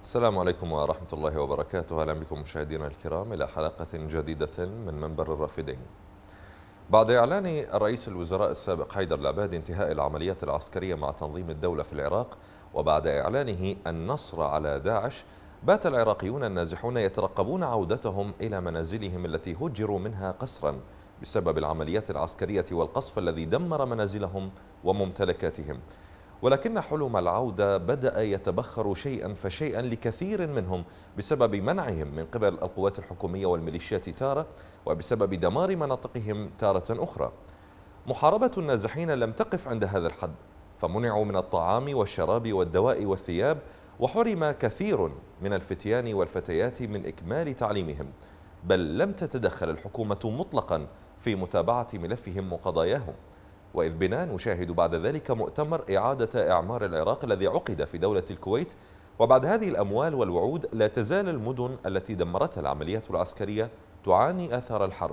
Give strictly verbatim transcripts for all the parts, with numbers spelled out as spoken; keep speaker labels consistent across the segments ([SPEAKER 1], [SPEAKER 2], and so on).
[SPEAKER 1] السلام عليكم ورحمة الله وبركاته. أهلا بكم مشاهدينا الكرام إلى حلقة جديدة من منبر الرافدين. بعد إعلان الرئيس الوزراء السابق حيدر العبادي انتهاء العمليات العسكرية مع تنظيم الدولة في العراق، وبعد إعلانه النصر على داعش، بات العراقيون النازحون يترقبون عودتهم إلى منازلهم التي هجروا منها قسرا بسبب العمليات العسكرية والقصف الذي دمر منازلهم وممتلكاتهم. ولكن حلم العودة بدأ يتبخر شيئا فشيئا لكثير منهم بسبب منعهم من قبل القوات الحكومية والميليشيات تارة، وبسبب دمار مناطقهم تارة أخرى. محاربة النازحين لم تقف عند هذا الحد، فمنعوا من الطعام والشراب والدواء والثياب، وحرم كثير من الفتيان والفتيات من إكمال تعليمهم، بل لم تتدخل الحكومة مطلقا في متابعة ملفهم وقضاياهم. وإذ بنا نشاهد بعد ذلك مؤتمر إعادة إعمار العراق الذي عقد في دولة الكويت، وبعد هذه الأموال والوعود لا تزال المدن التي دمرتها العمليات العسكرية تعاني آثار الحرب،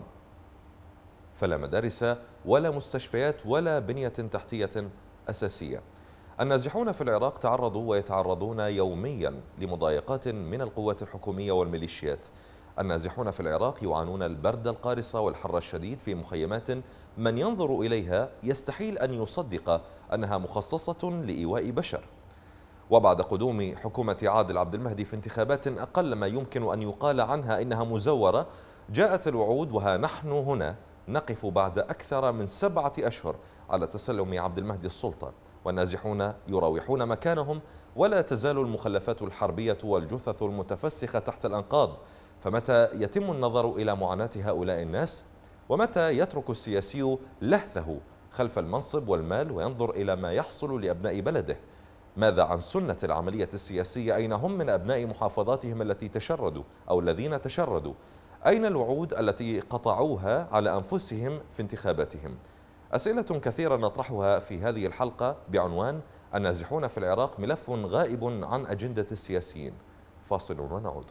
[SPEAKER 1] فلا مدارس ولا مستشفيات ولا بنية تحتية أساسية. النازحون في العراق تعرضوا ويتعرضون يوميا لمضايقات من القوات الحكومية والميليشيات. النازحون في العراق يعانون البرد القارص والحر الشديد في مخيمات من ينظر إليها يستحيل أن يصدق أنها مخصصة لإيواء بشر. وبعد قدوم حكومة عادل عبد المهدي في انتخابات أقل ما يمكن أن يقال عنها إنها مزورة، جاءت الوعود، وها نحن هنا نقف بعد أكثر من سبعة أشهر على تسلم عبد المهدي السلطة، والنازحون يراوحون مكانهم، ولا تزال المخلفات الحربية والجثث المتفسخة تحت الأنقاض. فمتى يتم النظر إلى معاناة هؤلاء الناس؟ ومتى يترك السياسي لهثه خلف المنصب والمال وينظر إلى ما يحصل لأبناء بلده؟ ماذا عن سنة العملية السياسية؟ أين هم من أبناء محافظاتهم التي تشردوا أو الذين تشردوا؟ أين الوعود التي قطعوها على أنفسهم في انتخاباتهم؟ أسئلة كثيرة نطرحها في هذه الحلقة بعنوان النازحون في العراق ملف غائب عن أجندة السياسيين. فاصل ونعود.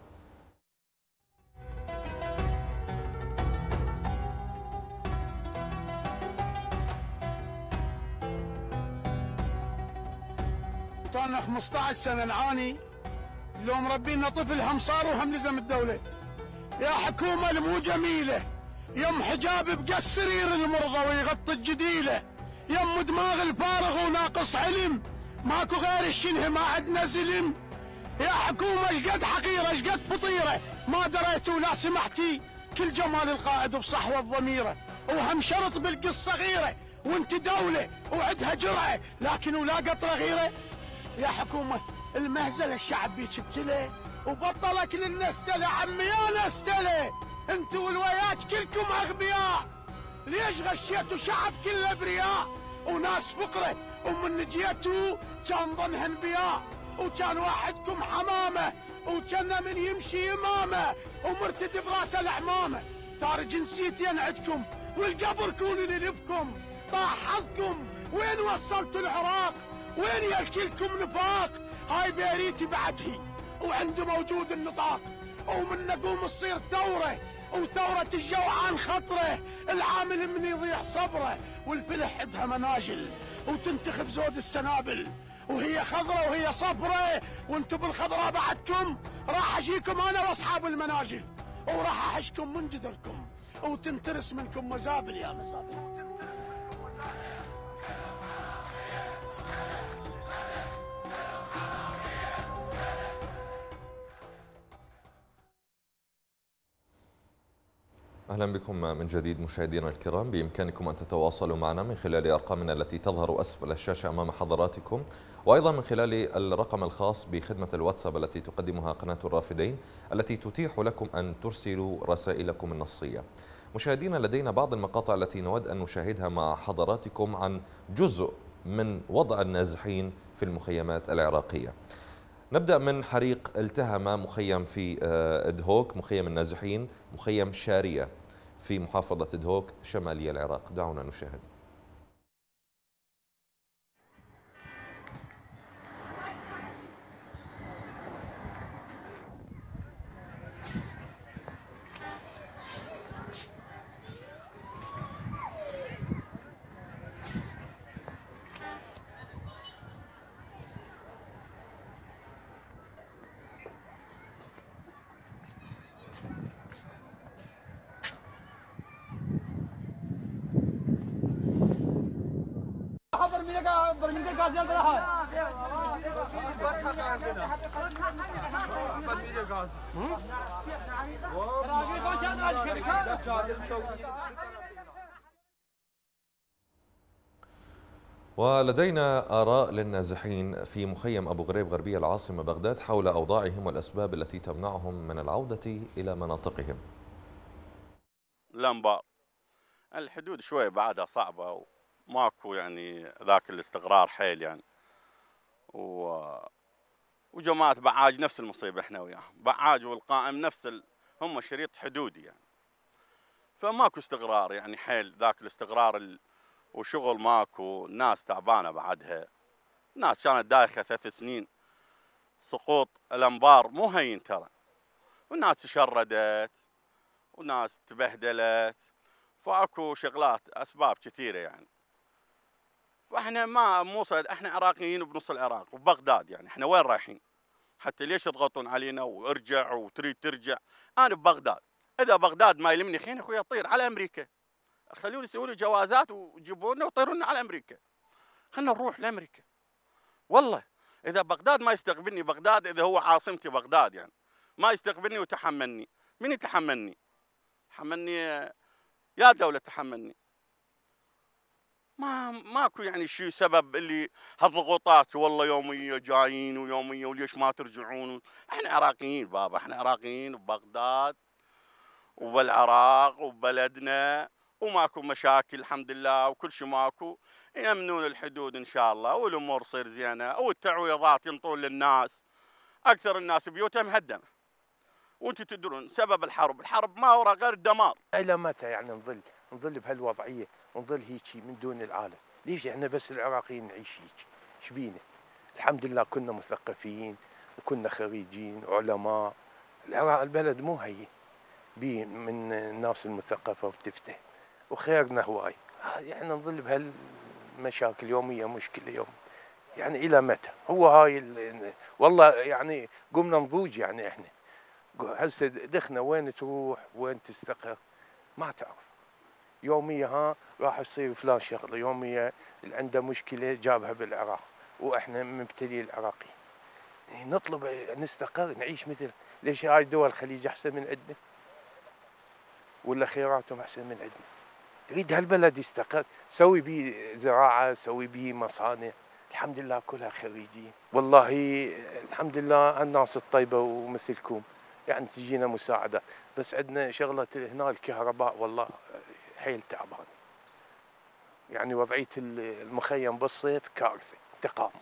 [SPEAKER 2] كان خمسة عشر سنة نعاني، لو مربينا طفل هم صار وهم لزم الدولة. يا حكومة المو جميلة، يم حجاب بقى السرير المرضى ويغطي الجديلة، يم دماغ الفارغ وناقص علم، ماكو غير الشنه ما عندنا زلم. يا حكومة اشقد حقيرة اشقد فطيرة، ما دريتوا ولا سمحتي كل جمال القائد بصحوة الضميرة، وهم شرط بالقصة غيرة، وانت دولة وعدها جرعة لكن ولا قطرة غيرة. يا حكومة المهزلة الشعب بيك ابتلى، وبطل كل النستلة عمي يا نستلة، انتوا والويات كلكم اغبياء. ليش غشيتوا شعب كله ابرياء وناس فقرة، ومن جيتوا كان ظنها انبياء، وكان واحدكم حمامة وكان من يمشي يمامة ومرتدي براسه العمامة. دار جنسيتين عندكم والقبر كونوا للبكم، طاح حظكم وين وصلتوا العراق، وين ياكلكم نفاق. هاي بيريتي بعدهي وعنده موجود النطاق، ومن نقوم تصير ثورة وثورة الجوعان خطرة، العامل من يضيع صبره والفلح عندها مناجل وتنتخب زود السنابل، وهي خضرة وهي صفرة وانتم بالخضراء بعدكم. راح اجيكم انا واصحاب المناجل وراح احشكم من جدركم وتنترس منكم مزابل يا مزابل.
[SPEAKER 1] أهلا بكم من جديد مشاهدينا الكرام. بإمكانكم أن تتواصلوا معنا من خلال أرقامنا التي تظهر أسفل الشاشة أمام حضراتكم، وأيضا من خلال الرقم الخاص بخدمة الواتساب التي تقدمها قناة الرافدين، التي تتيح لكم أن ترسلوا رسائلكم النصية. مشاهدينا، لدينا بعض المقاطع التي نود أن نشاهدها مع حضراتكم عن جزء من وضع النازحين في المخيمات العراقية. نبدأ من حريق التهم مخيم في دهوك، مخيم النازحين، مخيم شارية في محافظة دهوك شمالي العراق. دعونا نشاهد.
[SPEAKER 3] برميل برميل الغاز يلا راح برميل الغاز راجل خوش راجل
[SPEAKER 1] ولدينا آراء للنازحين في مخيم أبو غريب غربية العاصمة بغداد حول أوضاعهم والأسباب التي تمنعهم من العودة إلى مناطقهم.
[SPEAKER 4] الأنبار الحدود شوي بعدها صعبة وماكو يعني ذاك الاستقرار حيل يعني و... وجماعة بعاج نفس المصيبة احنا وياهم، بعاج والقائم نفس ال... هم شريط حدودي يعني، فماكو استقرار يعني حيل ذاك الاستقرار ال... وشغل ماكو، الناس تعبانة بعدها، الناس كانت دايخة ثلاث سنين، سقوط الأنبار مو هين ترى، والناس تشردت وناس تبهدلت، فاكو شغلات اسباب كثيره يعني. فاحنا ما مو صد... احنا عراقيين وبنص العراق وبغداد يعني، احنا وين رايحين؟ حتى ليش يضغطون علينا وارجع وتريد ترجع؟ انا ببغداد، اذا بغداد ما يلمني خين اخوي اطير على امريكا، خلوني يسووا لي جوازات ويجيبوا لنا ويطيرونا على امريكا، خلنا نروح لامريكا. والله اذا بغداد ما يستقبلني، بغداد اذا هو عاصمتي بغداد يعني ما يستقبلني وتحملني، من يتحملني؟ حملني يا دولة تحملني. ما ماكو يعني شيء سبب اللي هالضغوطات والله يومية جايين ويومية وليش ما ترجعون؟ احنا عراقيين بابا، احنا عراقيين ببغداد وبالعراق وبلدنا وماكو مشاكل الحمد لله وكل شيء ماكو، يأمنون الحدود ان شاء الله والامور تصير زينة والتعويضات ينطون للناس، اكثر الناس بيوتها مهدمة. وانتم تدرون سبب الحرب، الحرب ما ورا غير الدمار.
[SPEAKER 5] الى متى يعني نظل نظل بهالوضعيه ونظل هيك من دون العالم؟ ليش احنا بس العراقيين نعيش هيك؟ ايش بينا؟ الحمد لله كنا مثقفين وكنا خريجين علماء، العراق البلد مو هي بي من الناس المثقفه وتفتح وخيرنا هواي، يعني نظل بهالمشاكل يوميه مشكله يوم يعني الى متى؟ هو هاي والله يعني قمنا نضوج يعني احنا هسه دخنا وين تروح وين تستقر ما تعرف، يوميا ها راح يصير فلان شغله، يوميا اللي عنده مشكله جابها بالعراق واحنا مبتلي العراقي. نطلب نستقر نعيش مثل، ليش هاي دول الخليج احسن من عندنا؟ ولا خيراتهم احسن من عندنا؟ نريد هالبلد يستقر، سوي به زراعه، سوي به مصانع، الحمد لله كلها خريجين، والله الحمد لله الناس الطيبه ومثلكم يعني تجينا مساعدة، بس عندنا شغلة هنا الكهرباء والله حيل تعبان، يعني وضعية المخيم بالصيف كارثة تقامة،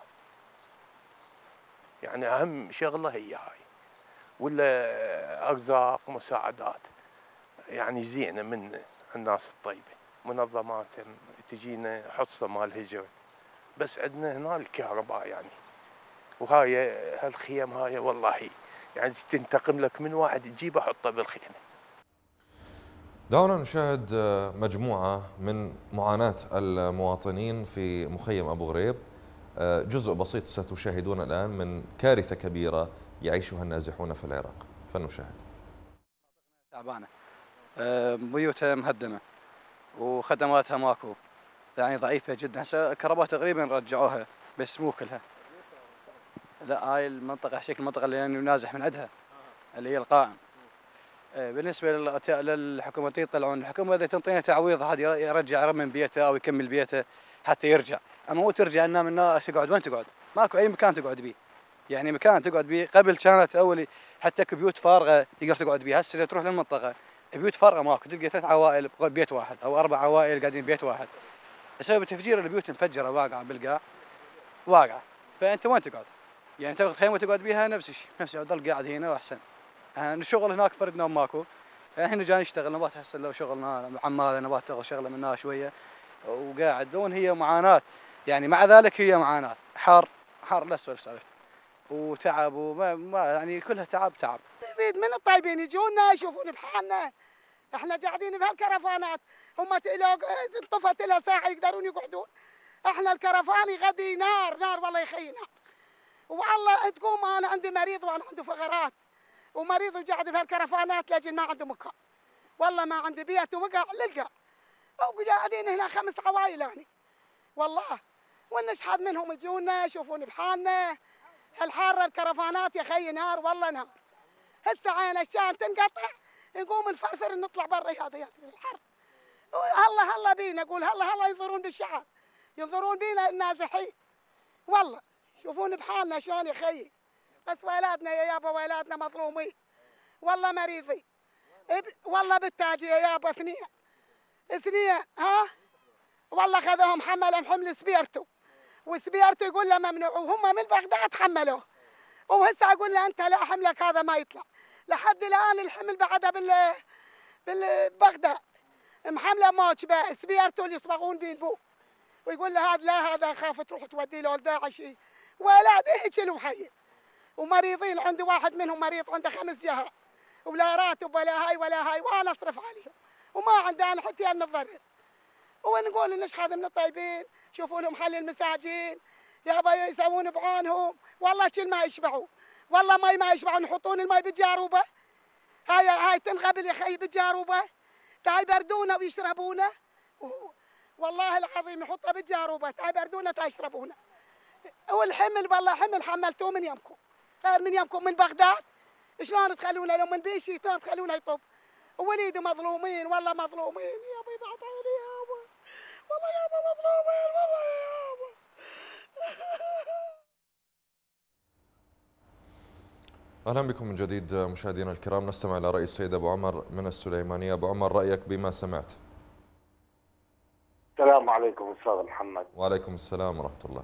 [SPEAKER 5] يعني أهم شغلة هي هاي، ولا أرزاق ومساعدات يعني زينة من الناس الطيبة، منظمات تجينا حصة مال هجرة، بس عندنا هنا الكهرباء يعني، وهاي هالخيم هاي والله يعني تنتقم لك من واحد تجيبه حطه بالخيمة.
[SPEAKER 1] دعونا نشاهد مجموعة من معاناة المواطنين في مخيم أبو غريب، جزء بسيط ستشاهدون الآن من كارثة كبيرة يعيشها النازحون في العراق، فلنشاهد.
[SPEAKER 6] تعبانة، بيوتها مهدمة وخدماتها ماكو، يعني ضعيفة جدا، هسه الكهرباء تقريبا رجعوها بس مو كلها. لا هاي المنطقة شكل المنطقة اللي أنا نازح من عندها اللي هي القائم. بالنسبة للحكومة يطلعون، الحكومة إذا تنطينا تعويض هذا يرجع يرمم بيته أو يكمل بيته حتى يرجع، أما مو ترجع لنا من الناس تقعد وين تقعد؟ ماكو أي مكان تقعد بيه. يعني مكان تقعد بيه قبل كانت أول حتى بيوت فارغة تقدر تقعد بيها، هسه تروح للمنطقة بيوت فارغة ماكو، تلقى ثلاث عوائل بيت واحد أو أربع عوائل قاعدين بيت واحد. بسبب تفجير البيوت مفجرة واقعة بالقاع واقعة، فأنت وين تقعد؟ يعني تاخذ خيمه تقعد بيها نفس الشيء، نفس الشيء ضل قاعد هنا واحسن. يعني الشغل هناك فرد نوم ماكو، احنا جاي نشتغل نبات هسه لو شغلنا عمال نبات تاخذ شغله منها شويه وقاعد لون هي معاناه، يعني مع ذلك هي معاناه، حر حر لا اسولف سالفته وتعب وما ما يعني كلها تعب تعب.
[SPEAKER 7] نريد من الطيبين يجونا يشوفون بحالنا، احنا قاعدين بهالكرفانات، هم انطفت لها ساعه يقدرون يقعدون، احنا الكرفان يغدي نار نار والله يخينا. والله تقوم انا عندي مريض وانا عنده فقرات ومريض وقاعد بهالكرفانات لاجل ما عنده مكان، والله ما عندي بيت وقع للقى وقاعدين هنا خمس عوائل يعني، والله ونشحذ منهم يجونا يشوفون بحالنا. الحارة الكرفانات يا خي نار والله نار. هسه عين الشام تنقطع نقوم نفرفر نطلع برا هذا الحر. هلا هلا بينا اقول هلا هلا ينظرون بالشعب ينظرون بينا النازحين والله شوفون بحالنا شلون يا خيي. بس ولادنا يا يابا ولادنا مظلومين والله مريضين والله بالتاج يا يابا اثنين اثنين ها والله خذوهم حملهم حمل سبيرتو وسبيرتو يقول له ممنوع وهم من بغداد حملوه وهسه اقول له انت لا حملك هذا ما يطلع. لحد الان الحمل بعدها بال بالبغداد محمله موجبه سبيرتو اللي يصبغون بين فوق ويقول له هذا لا هذا خاف تروح تودي له داعشي ولاد هيك الوحي ومريضين. عندي واحد منهم مريض عنده خمس جهات ولا راتب ولا هاي ولا هاي وانا اصرف عليهم وما عنده انا حتى نتضرر. ونقول نشحذ من الطيبين شوفوا لهم حل المساجين يابا يسوون بعونهم والله كل ما يشبعوا والله ماي ما يشبعون يحطون الماي بالجاروبه هاي هاي تنغبل يا خي بالجاروبه تعال يبردونه ويشربونه والله العظيم يحطها بالجاروبه تعال يبردونه تعال يشربونه. والحمل والله حمل حملتوه من يمكم غير من يمكم من بغداد شلون تخلونه لو من بيشي شلون تخلونه يطب ووليدي مظلومين والله مظلومين يابا يبعد عيني يابا والله يابا مظلومين والله يابا.
[SPEAKER 1] أهلا بكم من جديد مشاهدينا الكرام. نستمع إلى رأي السيد أبو عمر من السليمانية. أبو عمر رأيك بما سمعت.
[SPEAKER 8] السلام عليكم أستاذ محمد.
[SPEAKER 1] وعليكم السلام ورحمة الله.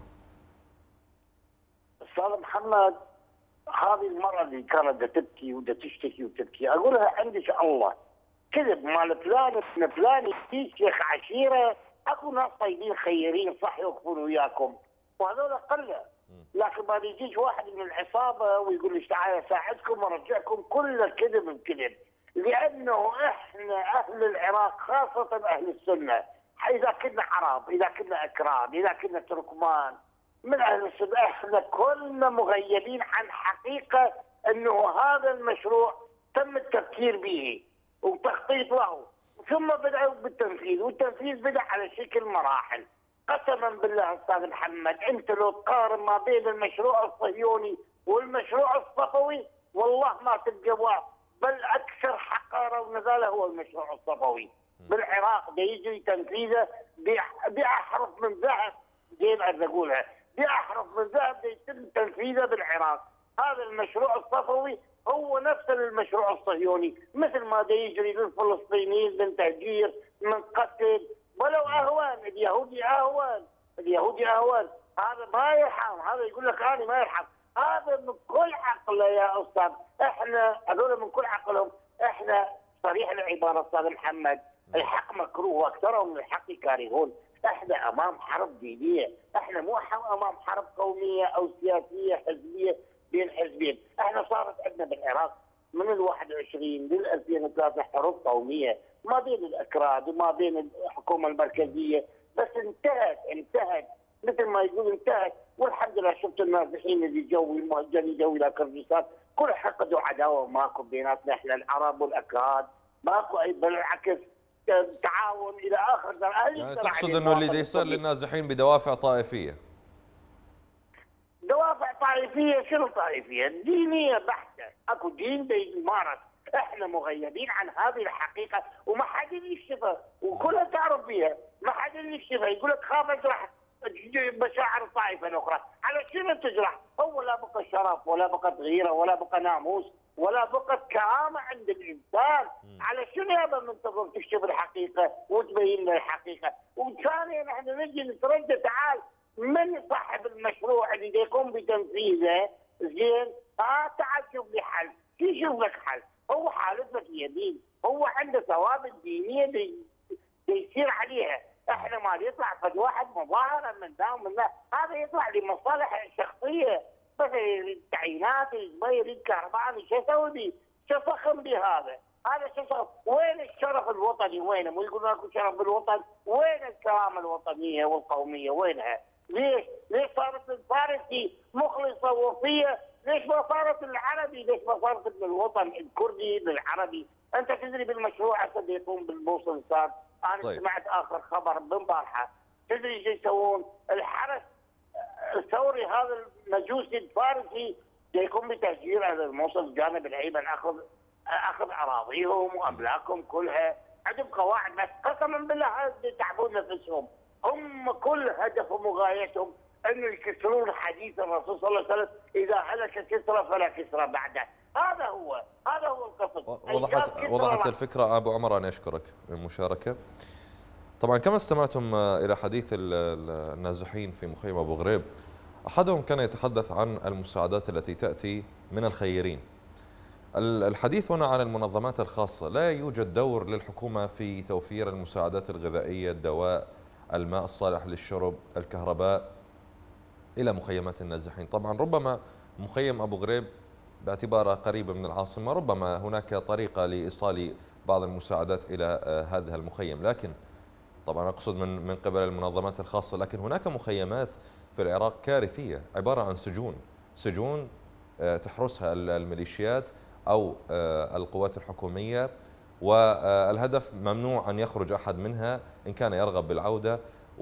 [SPEAKER 8] أستاذ محمد هذه المرأة اللي كانت تبكي ودا تشتكي وتبكي أقول لها عندك الله كذب مال فلان ابن فلان يجيك شيخ عشيرة اكو ناس طيبين خيرين صح يوقفون وياكم وهذول قله لكن ما يجيك واحد من العصابه ويقول لك تعال اساعدكم وارجعكم كله كذب بكذب لانه احنا اهل العراق خاصه اهل السنه اذا كنا عرب اذا كنا اكراد اذا كنا تركمان من اهل السنه احنا كلنا مغيبين عن حقيقه انه هذا المشروع تم التفكير به وتخطيط له ثم بدأوا بالتنفيذ والتنفيذ بدأ على شكل مراحل. قسما بالله استاذ محمد انت لو تقارن ما بين المشروع الصهيوني والمشروع الصفوي والله ما تلقى واحد بل اكثر حقاره ونزاله هو المشروع الصفوي بالعراق ده يجري تنفيذه باحرف من ذهب زين اقولها باحرف من ذهب يتم تنفيذه بالعراق. هذا المشروع الصفوي هو نفس المشروع الصهيوني مثل ما دا يجري للفلسطينيين من تهجير من قتل ولو اهوان اليهودي اهوان اليهودي اهوان هذا ما يرحم هذا يقول لك انا ما يرحم هذا من كل عقله يا استاذ احنا هذول من كل عقلهم احنا صريح العباره استاذ محمد الحق مكروه واكثرهم من الحق كارهون. احنا امام حرب دينيه احنا مو امام حرب قوميه او سياسيه حزبيه بين حزبين. احنا صارت عندنا بالعراق من الواحد وعشرين لل ألفين وثلاثة حروب قوميه ما بين الاكراد وما بين الحكومه المركزيه بس انتهت انتهت مثل ما يقول انتهت والحمد لله شفت النازحين اللي جو المهجرين جو الى كردستان كل حقد وعداوه ماكو بيناتنا احنا العرب والاكراد ماكو اي بالعكس تعاون الى اخر درجه.
[SPEAKER 1] يعني تقصد انه اللي يصير للنازحين بدوافع طائفيه؟
[SPEAKER 8] دوافع طائفيه شنو طائفيه؟ دينيه بحته، اكو دين بيمارس، احنا مغيبين عن هذه الحقيقه وما حد يكشفها وكلها تعرف بها، ما حد يكشفها يقول لك خاف اجرح مشاعر الطائفه الاخرى، على شنو تجرح؟ هو لا بقى شرف ولا بقى غيره ولا بقى ناموس ولا بقى كرامه عند الانسان، على شنو يابا منتظر تكشف الحقيقه وتبين لنا الحقيقه؟ وثانيا احنا نجي نتردد تعال من صاحب المشروع اللي يقوم بتنفيذه زين ها تعال شوف لي حل، في شوف لك حل، هو حالف لك يمين، هو عنده ثوابت دينيه دي يصير عليها، احنا ما يطلع فد واحد مظاهره من ذا ومن ذا، هذا يطلع لمصالح شخصيه، بس التعيينات يبغى يريد كهربائي، شو اسوي بيه؟ شو فخم بهذا؟ هذا شو اسوي؟ وين الشرف الوطني وينه؟ مو يقولون اكو شرف بالوطن، وين الكرامه الوطنيه والقوميه وينها؟ ليش؟ ليش صارت الفارسي مخلصه ووفيه؟ ليش ما صارت العربي؟ ليش ما صارت من الوطن الكردي للعربي؟ انت تدري بالمشروع هسه يقوم بالموصل صار، انا طيب. سمعت اخر خبر بالبارحه، تدري ايش يسوون؟ الحرس الثوري هذا المجوسي الفارسي يكون بتهجير على الموصل جانب الايمن، اخذ اخذ اراضيهم واملاكهم كلها، عندهم قواعد بس قسما بالله يتعبون نفسهم، هم كل هدفهم وغايتهم انه يكسرون حديث الرسول صلى الله عليه وسلم، اذا هلك كسرى فلا كسرى بعده، هذا هو هذا هو القصد.
[SPEAKER 1] وضحت وضحت الفكره ابو عمر، انا اشكرك للمشاركه. طبعا كما استمعتم الى حديث النازحين في مخيم ابو غريب، احدهم كان يتحدث عن المساعدات التي تاتي من الخيرين. الحديث هنا عن المنظمات الخاصه، لا يوجد دور للحكومه في توفير المساعدات الغذائيه، الدواء، الماء الصالح للشرب، الكهرباء الى مخيمات النازحين. طبعا ربما مخيم ابو غريب باعتباره قريب من العاصمه ربما هناك طريقه لايصال بعض المساعدات الى هذا المخيم، لكن طبعا اقصد من من قبل المنظمات الخاصه، لكن هناك مخيمات في العراق كارثيه عباره عن سجون، سجون تحرسها الميليشيات او القوات الحكوميه، والهدف ممنوع ان يخرج احد منها ان كان يرغب بالعوده،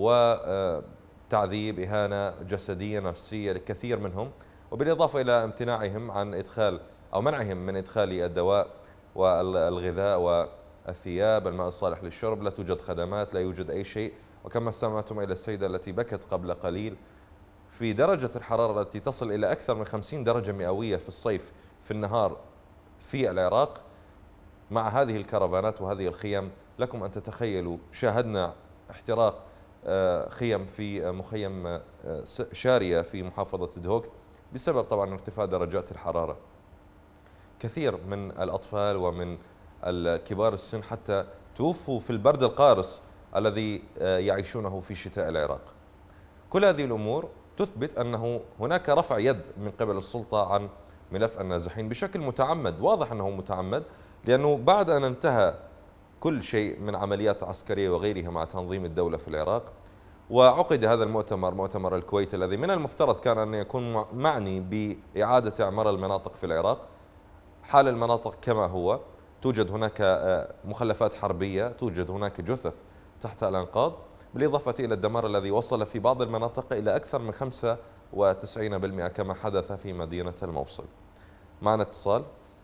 [SPEAKER 1] وتعذيب، اهانه جسديه نفسيه لكثير منهم، وبالاضافه الى امتناعهم عن ادخال او منعهم من ادخال الدواء والغذاء والثياب، الماء الصالح للشرب، لا توجد خدمات، لا يوجد اي شيء. وكما استمعتم الى السيده التي بكت قبل قليل في درجه الحراره التي تصل الى اكثر من خمسين درجه مئويه في الصيف في النهار في العراق، مع هذه الكرفانات وهذه الخيم، لكم ان تتخيلوا. شاهدنا احتراق خيم في مخيم شاريه في محافظه دهوك بسبب طبعا ارتفاع درجات الحراره. كثير من الاطفال ومن الكبار السن حتى توفوا في البرد القارس الذي يعيشونه في شتاء العراق. كل هذه الامور تثبت انه هناك رفع يد من قبل السلطه عن ملف النازحين بشكل متعمد، واضح انه متعمد، لانه بعد ان انتهى كل شيء من عمليات عسكريه وغيرها مع تنظيم الدوله في العراق، وعقد هذا المؤتمر، مؤتمر الكويت، الذي من المفترض كان ان يكون معني باعاده اعمار المناطق في العراق. حال المناطق كما هو، توجد هناك مخلفات حربيه، توجد هناك جثث تحت الانقاض، بالاضافه الى الدمار الذي وصل في بعض المناطق الى اكثر من خمسة وتسعين بالمئة كما حدث في مدينه الموصل. معنا اتصال.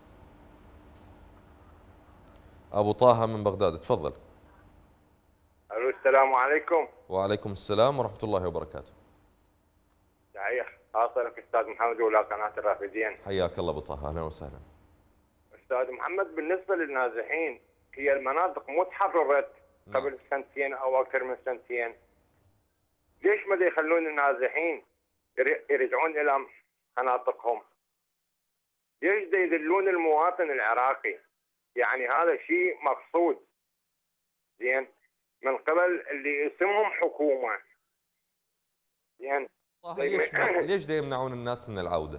[SPEAKER 1] ابو طه من بغداد، تفضل.
[SPEAKER 9] الو، السلام عليكم.
[SPEAKER 1] وعليكم السلام ورحمه الله وبركاته.
[SPEAKER 9] تحيه خاصه لك استاذ محمد ولا قناه الرافدين.
[SPEAKER 1] حياك الله ابو طه، اهلا وسهلا.
[SPEAKER 9] استاذ محمد، بالنسبه للنازحين، هي المناطق مو تحررت قبل سنتين او اكثر من سنتين؟ ليش ما يخلون النازحين يرجعون الى مناطقهم؟ ليش دا يذلون المواطن العراقي؟ يعني هذا شيء مقصود زين من قبل اللي اسمهم حكومه. زين
[SPEAKER 1] ليش ليش دا يمنعون الناس من العوده؟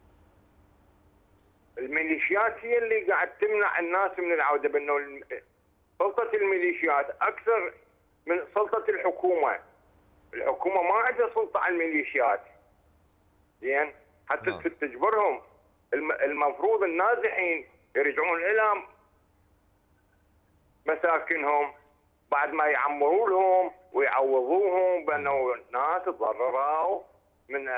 [SPEAKER 9] الميليشيات هي اللي قاعد تمنع الناس من العوده، بانه سلطه الميليشيات اكثر من سلطه الحكومه. الحكومه ما عندها سلطه على الميليشيات. زين حتى نعم. تجبرهم. المفروض النازحين يرجعون الى مساكنهم بعد ما يعمروا لهم ويعوضوهم بانه ناس تضرروا من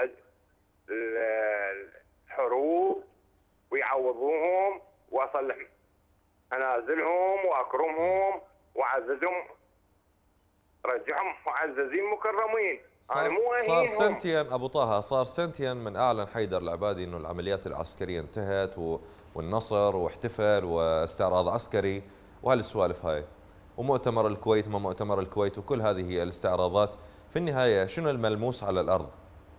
[SPEAKER 9] الحروب، ويعوضوهم واصلح منازلهم واكرمهم واعززهم، رجعهم معززين مكرمين.
[SPEAKER 1] صار, صار سنتين ابو طه، صار سنتين من اعلن حيدر العبادي انه العمليات العسكريه انتهت والنصر واحتفل واستعراض عسكري وهالسوالف هاي، ومؤتمر الكويت ما مؤتمر الكويت، وكل هذه الاستعراضات. في النهايه شنو الملموس على الارض؟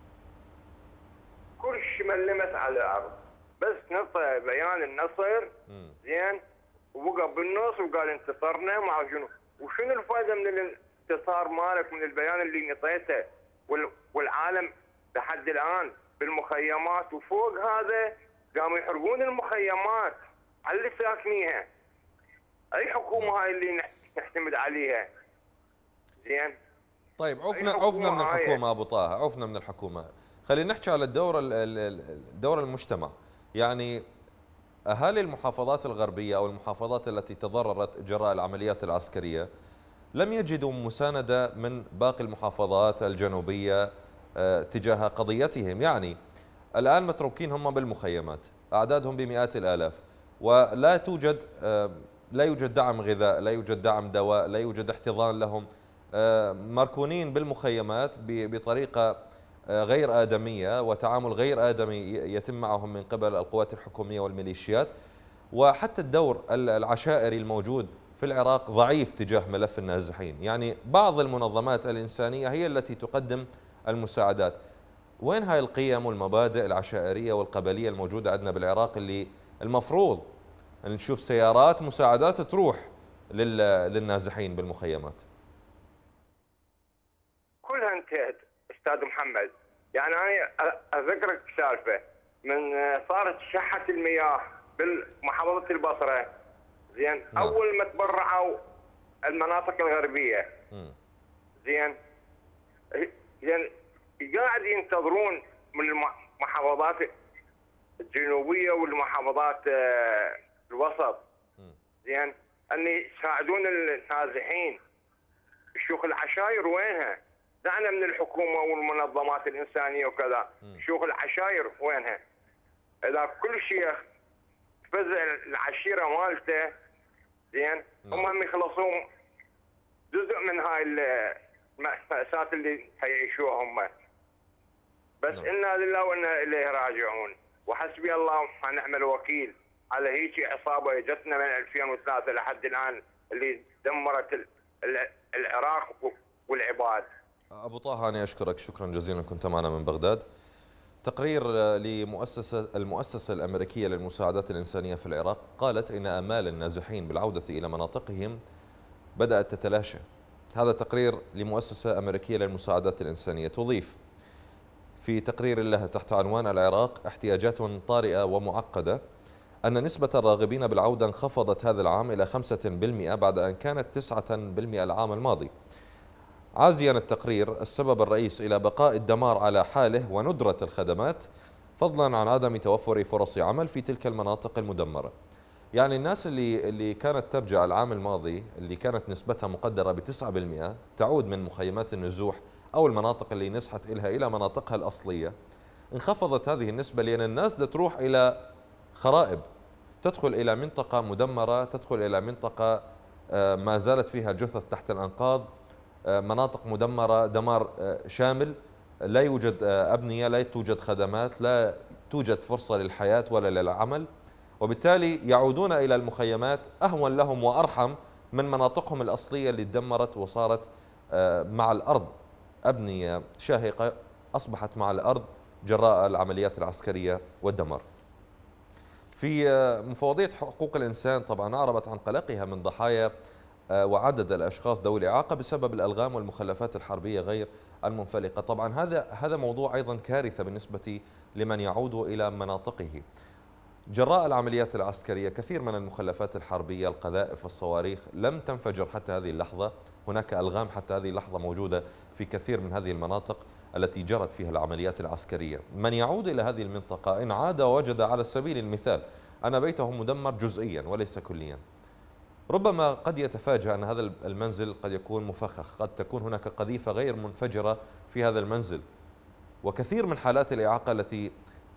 [SPEAKER 9] كل شيء ملمس على الارض، بس نطق بيان النصر زين ووقف بالنص وقال انتصرنا ما شنو، وشنو الفائده من الانتصار مالك من البيان اللي نطيته؟ والعالم لحد الان بالمخيمات، وفوق هذا قاموا يحرقون المخيمات على اللي ساكنيها. اي حكومه هاي اللي نعتمد عليها؟ زين
[SPEAKER 1] طيب عفنا عفنا من الحكومه ابو طه، عفنا من الحكومه، خلينا نحكي على الدور الدور المجتمع. يعني اهالي المحافظات الغربيه او المحافظات التي تضررت جراء العمليات العسكريه لم يجدوا مسانده من باقي المحافظات الجنوبيه تجاه قضيتهم. يعني الآن متروكين هم بالمخيمات، أعدادهم بمئات الآلاف، ولا توجد لا يوجد دعم غذاء، لا يوجد دعم دواء، لا يوجد احتضان لهم، مركونين بالمخيمات بطريقة غير آدمية وتعامل غير آدمي يتم معهم من قبل القوات الحكومية والميليشيات. وحتى الدور العشائري الموجود في العراق ضعيف تجاه ملف النازحين. يعني بعض المنظمات الإنسانية هي التي تقدم المساعدات. وين هاي القيم والمبادئ العشائرية والقبلية الموجودة عندنا بالعراق اللي المفروض أن نشوف سيارات مساعدات تروح للنازحين بالمخيمات؟
[SPEAKER 9] كلها انتهت استاذ محمد. يعني انا اذكرك سالفه من صارت شحه المياه بالمحافظه البصره، زين، نعم. اول ما تبرعوا المناطق الغربيه، م. زين زين قاعد ينتظرون من المحافظات الجنوبيه والمحافظات الوسط، زين، ان يساعدون النازحين. شيوخ العشاير وينها؟ دعنا من الحكومه والمنظمات الانسانيه وكذا، شيوخ العشاير وينها؟ اذا كل شيخ فزع العشيره مالته، زين، هم يخلصون جزء من هاي المأساة اللي هيعيشوها هم. بس انا لله وانا اليه راجعون، وحسبي الله ونعم الوكيل على هيك عصابه اجتنا من ألفين وثلاثة لحد الان اللي دمرت العراق والعباد.
[SPEAKER 1] أبو طه أنا أشكرك شكرا جزيلا، كنت معنا من بغداد. تقرير لمؤسسة المؤسسة الأمريكية للمساعدات الإنسانية في العراق قالت إن آمال النازحين بالعودة إلى مناطقهم بدأت تتلاشى. هذا تقرير لمؤسسة أمريكية للمساعدات الإنسانية. تضيف في تقرير لها تحت عنوان العراق احتياجات طارئة ومعقدة أن نسبة الراغبين بالعودة انخفضت هذا العام إلى خمسة بالمئة بعد أن كانت تسعة بالمئة العام الماضي. عازيا التقرير السبب الرئيس إلى بقاء الدمار على حاله وندرة الخدمات فضلا عن عدم توفر فرص عمل في تلك المناطق المدمرة. يعني الناس اللي اللي كانت ترجع العام الماضي اللي كانت نسبتها مقدرة بتسعة بالمئة تعود من مخيمات النزوح أو المناطق اللي نزحت إلها إلى مناطقها الأصلية، انخفضت هذه النسبة لأن الناس تروح إلى خرائب، تدخل إلى منطقة مدمرة، تدخل إلى منطقة ما زالت فيها جثث تحت الأنقاض، مناطق مدمرة دمار شامل، لا يوجد أبنية، لا توجد خدمات، لا توجد فرصة للحياة ولا للعمل، وبالتالي يعودون إلى المخيمات أهون لهم وأرحم من مناطقهم الأصلية اللي تدمرت وصارت مع الأرض أبنية شاهقة أصبحت مع الأرض جراء العمليات العسكرية والدمار. في مفوضية حقوق الإنسان طبعا أعربت عن قلقها من ضحايا وعدد الأشخاص ذوي الإعاقة بسبب الألغام والمخلفات الحربية غير المنفلقة. طبعا هذا هذا موضوع أيضا كارثة بالنسبة لمن يعود إلى مناطقه. جراء العمليات العسكرية كثير من المخلفات الحربية القذائف والصواريخ لم تنفجر حتى هذه اللحظة، هناك ألغام حتى هذه اللحظة موجودة في كثير من هذه المناطق التي جرت فيها العمليات العسكرية. من يعود إلى هذه المنطقة إن عاد وجد على سبيل المثال أن بيته مدمر جزئيا وليس كليا، ربما قد يتفاجأ أن هذا المنزل قد يكون مفخخ، قد تكون هناك قذيفة غير منفجرة في هذا المنزل. وكثير من حالات الإعاقة التي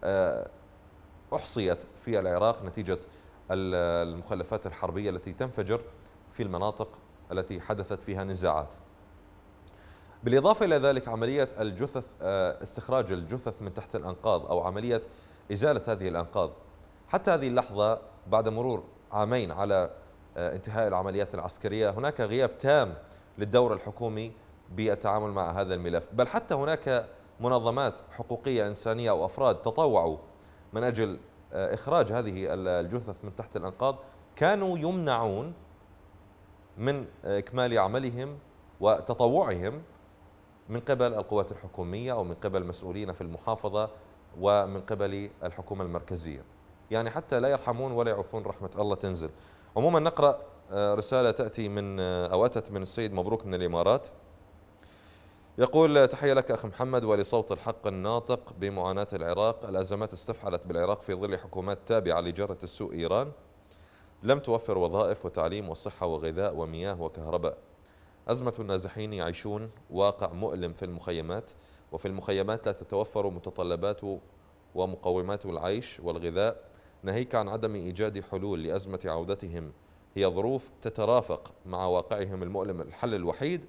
[SPEAKER 1] أحصيت في العراق نتيجة المخلفات الحربية التي تنفجر في المناطق التي حدثت فيها نزاعات. بالإضافة إلى ذلك عملية الجثث، استخراج الجثث من تحت الأنقاض أو عملية إزالة هذه الأنقاض، حتى هذه اللحظة بعد مرور عامين على انتهاء العمليات العسكرية هناك غياب تام للدور الحكومي بالتعامل مع هذا الملف، بل حتى هناك منظمات حقوقية إنسانية أو أفراد تطوعوا من أجل إخراج هذه الجثث من تحت الأنقاض كانوا يمنعون من إكمال عملهم وتطوعهم من قبل القوات الحكومية أو من قبل مسؤولين في المحافظة ومن قبل الحكومة المركزية، يعني حتى لا يرحمون ولا يعفون رحمة الله تنزل. عموما نقرأ رسالة تأتي من أو أتت من السيد مبروك من الإمارات، يقول: تحية لك أخ محمد ولصوت الحق الناطق بمعاناة العراق. الأزمات استفحلت بالعراق في ظل حكومات تابعة لجارة السوء إيران لم توفر وظائف وتعليم وصحة وغذاء ومياه وكهرباء. أزمة النازحين يعيشون واقع مؤلم في المخيمات وفي المخيمات لا تتوفر متطلبات ومقومات العيش والغذاء، ناهيك عن عدم إيجاد حلول لأزمة عودتهم، هي ظروف تترافق مع واقعهم المؤلم. الحل الوحيد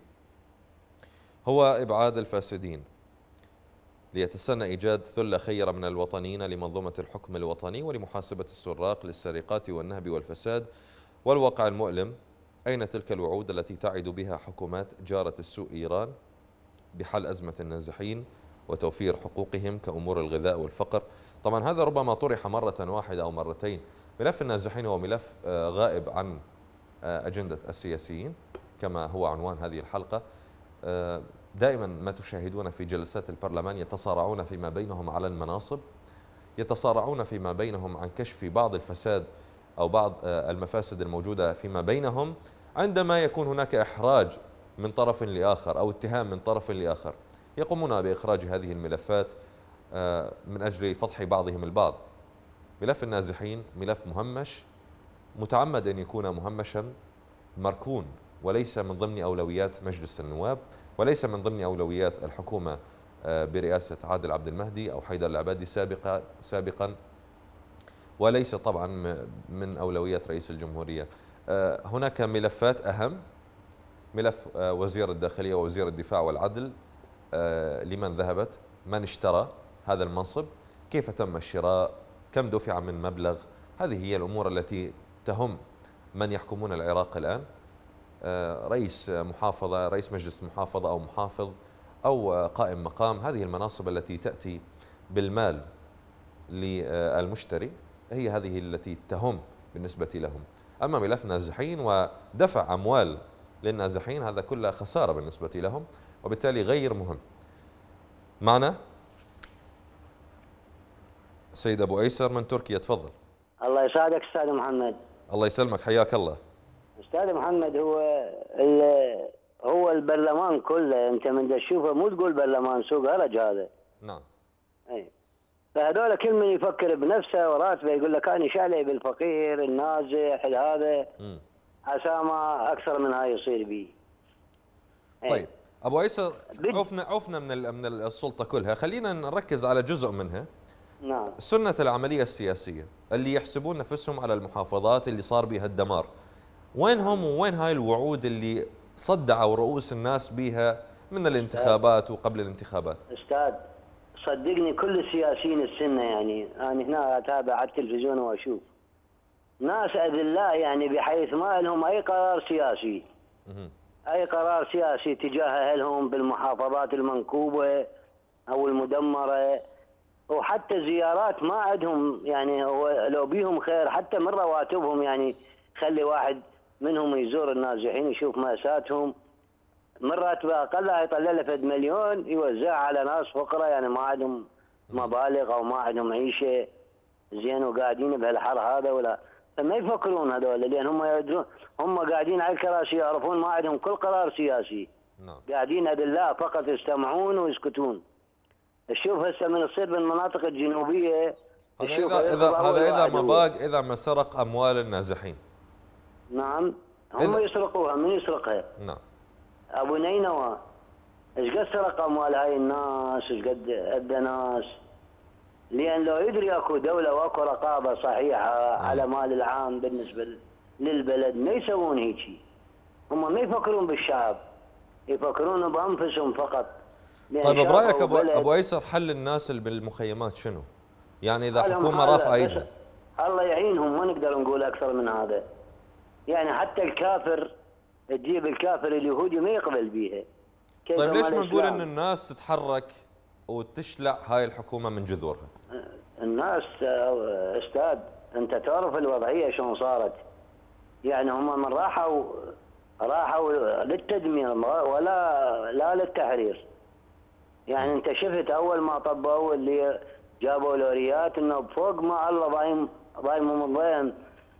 [SPEAKER 1] هو إبعاد الفاسدين ليتسنى إيجاد ثلة خيرة من الوطنيين لمنظومة الحكم الوطني ولمحاسبة السراق للسرقات والنهب والفساد. والواقع المؤلم، أين تلك الوعود التي تعد بها حكومات جارة السوء إيران بحل أزمة النازحين وتوفير حقوقهم كأمور الغذاء والفقر؟ طبعا هذا ربما طرح مرة واحدة أو مرتين. ملف النازحين هو ملف غائب عن أجندة السياسيين كما هو عنوان هذه الحلقة. دائما ما تشاهدون في جلسات البرلمان يتصارعون فيما بينهم على المناصب، يتصارعون فيما بينهم عن كشف بعض الفساد أو بعض المفاسد الموجودة فيما بينهم، عندما يكون هناك إحراج من طرف لآخر أو اتهام من طرف لآخر يقومون بإخراج هذه الملفات من أجل فضح بعضهم البعض. ملف النازحين ملف مهمش، متعمد أن يكون مهمشا، مركون، وليس من ضمن أولويات مجلس النواب، وليس من ضمن أولويات الحكومة برئاسة عادل عبد المهدي أو حيدر العبادي سابقا سابقا وليس طبعا من أولويات رئيس الجمهورية. هناك ملفات أهم، ملف وزير الداخلية ووزير الدفاع والعدل، لمن ذهبت، من اشترى هذا المنصب، كيف تم الشراء، كم دفع من مبلغ. هذه هي الأمور التي تهم من يحكمون العراق الآن. رئيس محافظة، رئيس مجلس محافظة أو محافظ أو قائم مقام، هذه المناصب التي تأتي بالمال للمشتري هي هذه التي تهم بالنسبة لهم. أما ملف نازحين ودفع أموال للنازحين هذا كله خسارة بالنسبة لهم وبالتالي غير مهم. معنا سيد أبو أيسر من تركيا، تفضل.
[SPEAKER 10] الله يسعدك أستاذ محمد.
[SPEAKER 1] الله يسلمك، حياك الله.
[SPEAKER 10] أستاذ محمد، هو هو البرلمان كله أنت من تشوفه مو تقول برلمان سوق هرج هذا.
[SPEAKER 1] نعم.
[SPEAKER 10] أي. فهذول كل من يفكر بنفسه وراتبه يقول لك أنا شعلي بالفقير النازح هذا عسى ما أكثر من هاي يصير بي.
[SPEAKER 1] طيب أبو أيسر، عفنا عفنا من من السلطة كلها، خلينا نركز على جزء منها.
[SPEAKER 10] نعم.
[SPEAKER 1] سنة العملية السياسية اللي يحسبون نفسهم على المحافظات اللي صار بها الدمار، وين هم وين هاي الوعود اللي صدعوا رؤوس الناس بها من الانتخابات وقبل الانتخابات؟
[SPEAKER 10] أستاذ صدقني كل السياسيين السنة، يعني أنا هنا أتابع على التلفزيون وأشوف ناس أذلاء، يعني بحيث ما لهم أي قرار سياسي، أي قرار سياسي تجاه أهلهم بالمحافظات المنكوبة أو المدمرة، وحتى زيارات ما عندهم، يعني هو لو بيهم خير حتى من رواتبهم، يعني خلي واحد منهم يزور النازحين يشوف مأساتهم، من راتبه أقل يطلع له فد مليون يوزعها على ناس فقراء يعني ما عندهم مبالغ أو ما عندهم عيشة زين وقاعدين بهالحر هذا، ولا فما يفكرون هذول، لأن هم يدرون هم قاعدين على الكراسي يعرفون ما عندهم كل قرار سياسي.
[SPEAKER 1] نعم.
[SPEAKER 10] قاعدين أدلاء فقط يستمعون ويسكتون. شوف هسه من يصير بالمناطق الجنوبية
[SPEAKER 1] هذا إذا إذا هذا إذا ما باق إذا ما سرق أموال النازحين.
[SPEAKER 10] نعم هم يسرقوها، من يسرقها؟
[SPEAKER 1] نعم.
[SPEAKER 10] أبو نينوى ايش قد سرق أموال هاي الناس، ايش قد أدى ناس، لأن لو يدري اكو دولة واكو رقابة صحيحة م. على مال العام بالنسبة للبلد ما يسوون هيجي. هم ما يفكرون بالشعب، يفكرون بأنفسهم فقط.
[SPEAKER 1] طيب برأيك أبو, أبو أيسر حل الناس اللي بالمخيمات شنو؟ يعني إذا حكومة رافعة ايدها
[SPEAKER 10] الله يعينهم، ما نقدر نقول أكثر من هذا. يعني حتى الكافر تجيب الكافر اليهودي ما يقبل بيها.
[SPEAKER 1] طيب ليش ما نقول ان الناس تتحرك وتشلع هاي الحكومة من جذورها؟
[SPEAKER 10] الناس استاذ انت تعرف الوضعية شلون صارت، يعني هم من راحوا راحوا للتدمير ولا لا للتحرير. يعني انت شفت اول ما طبوا اللي جابوا لوريات انه بفوق ما الله ضايم ضايمهم الضيم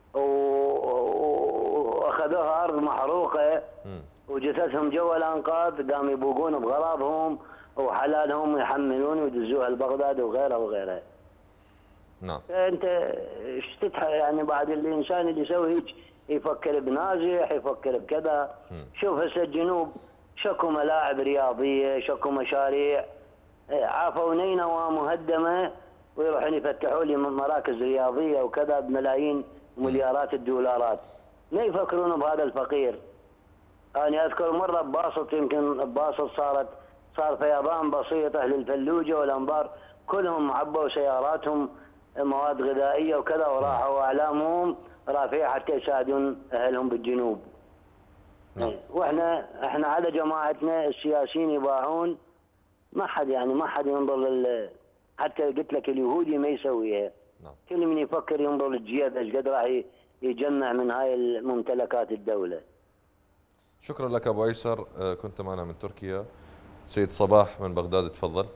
[SPEAKER 10] واخذوها ارض محروقه وجثثهم جوا الانقاض، قاموا يبوقون بغراضهم وحلالهم يحملون ويدزوها لبغداد وغيرها وغيرها.
[SPEAKER 1] نعم.
[SPEAKER 10] انت ايش تتح يعني بعد الانسان اللي يسوي هيك يفكر بنازح، يفكر بكذا. شوف هسه الجنوب شكو ملاعب رياضيه، شكو مشاريع عافوا نينوى مهدمة ويروحون يفتحوا لي مراكز رياضية وكذا بملايين ومليارات الدولارات. ما يفكرون بهذا الفقير. أنا أذكر مرة بباسط، يمكن بباسط صارت صار فيضان بسيط، أهل الفلوجة والأنبار كلهم عبوا سياراتهم مواد غذائية وكذا وراحوا أعلامهم رافعة حتى يساعدون أهلهم بالجنوب. نعم. واحنا احنا على جماعتنا السياسيين يباعون، ما حد يعني ما حد ينظر لل، حتى قلت لك اليهودي ما يسويها. نعم. كل من يفكر ينظر للجيب ايش قد راح يجمع من هاي الممتلكات الدولة.
[SPEAKER 1] شكرا لك ابو ايسر، كنت معنا من تركيا. سيد صباح من بغداد، تفضل.